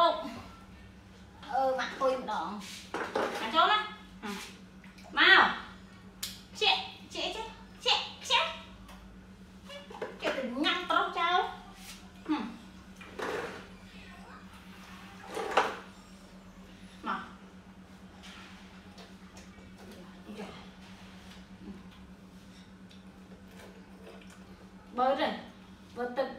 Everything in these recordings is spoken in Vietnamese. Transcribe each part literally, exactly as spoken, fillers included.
đâu. Ờ bạn tôi đỏ. Bạn trốn á. Ừ. Mau. Chị, chị chứ. Chị, chị. Cái từ ngăn tao cháu. Ừ. Mà. Bơi rồi. Bơi tự.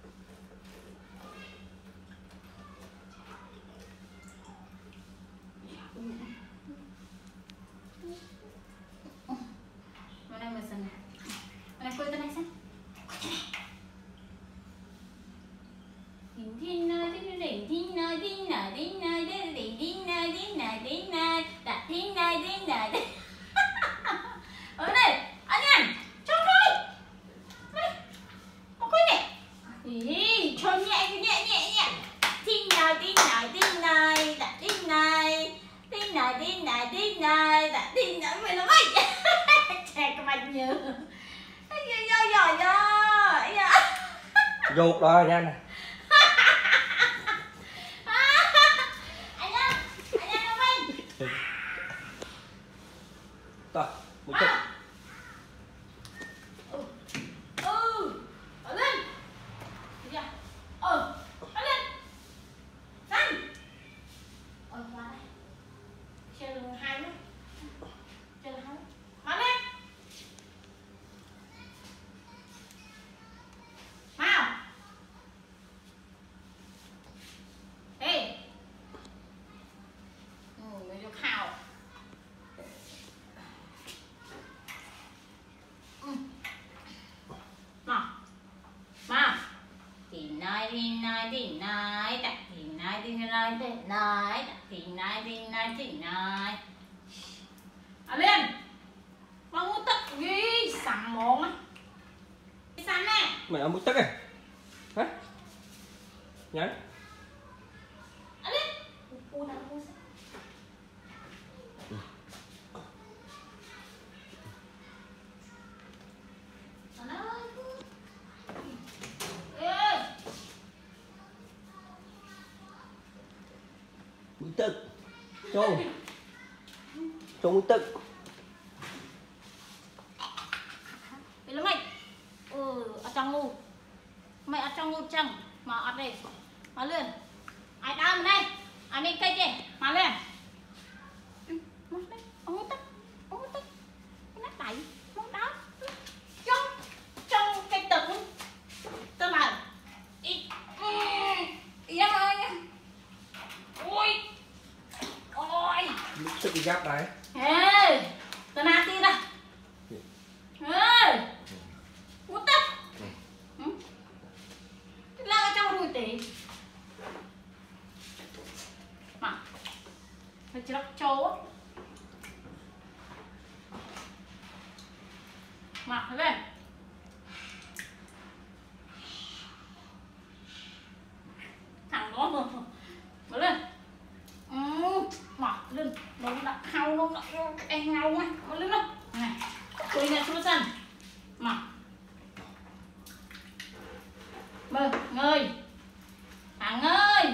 Mana mesin? Mana kau itu mesin? Ding ding na ding ding ding na ding na ding na ding ding ding na ding na ding na đã ding na ding na ding. Ở đây, anh em, trông thôi. Đây, có cái này. Ý, cho nhẹ nhẹ nhẹ nhẹ. Ding na ding na ding na đã ding na ding na ding na ding na đã ding na mày là mày. Trẻ các bạn nhớ. Giỏi giỏi giỏi. Ruột rồi nha nè. Anh ơi, anh ơi cho mình. Rồi, một chút. Ừ. Ừ. Ở lên. Kìa. Ừ. Ở lên. Răng. Ờ qua đây. Chân hai nữa. Chân hai nữa. Má lên. Mau. Ê. Ừ, mới được hào. Ừ. Nào. Mau. Thì nói đi nói đi nói đặt thì nói đi nói đi nói đặt thì nói đi nói thì nói. À lên. Con muốn tức ghi sẵn mồm á. Sẵn nè. Mày ở muốn tức à? Hả? Nhắn. À lên. U nào u. Muốn tức. Trôn. Trôn muốn tức. Đi lên mày. Ừ, ở trong ngu. Mày ở trong ngu chăng. Mà ở đây. Mà lên. Ai đau đây. Ai đi cây kìa. Mà lên. Ừ, mà lên. Ông muốn tức. Ông muốn tức. Cái nát đẩy. Muốn đau. Trong. Trong cây tực. Tôi bảo. Ý. Ý em ơi. Ôi. Ôi. Lúc tức đi gắp đấy. Ê. Tôi nát đi ra. Ê. Muốn tức. Ừ. Lao trong đùi tí. Mà. Phải chỉ lọc trâu á. Mà, thấy bên. Thằng đó mà. Mở lên. Ừ. Mà, lên. Nó đã hao nó. Em ngao quá. Mở lên đâu. Này. Tôi này xuống sân. Mà. Mơ, ngơi. Thằng ơi.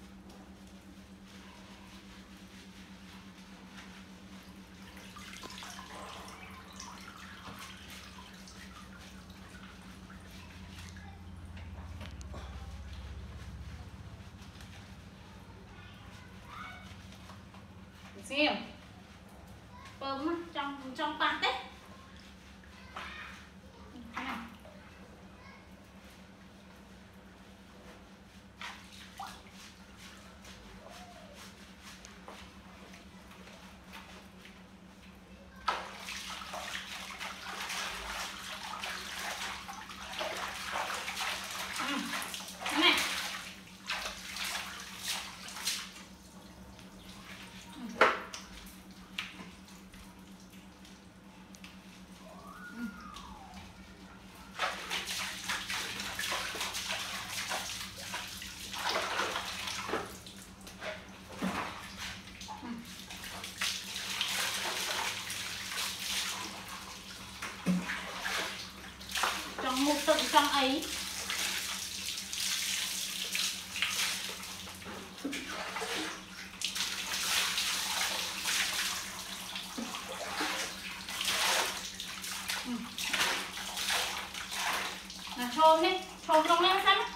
Xem. Bơm trong trong bát đấy. Nào. Một tự trong ấy. Huwag nung lang sama.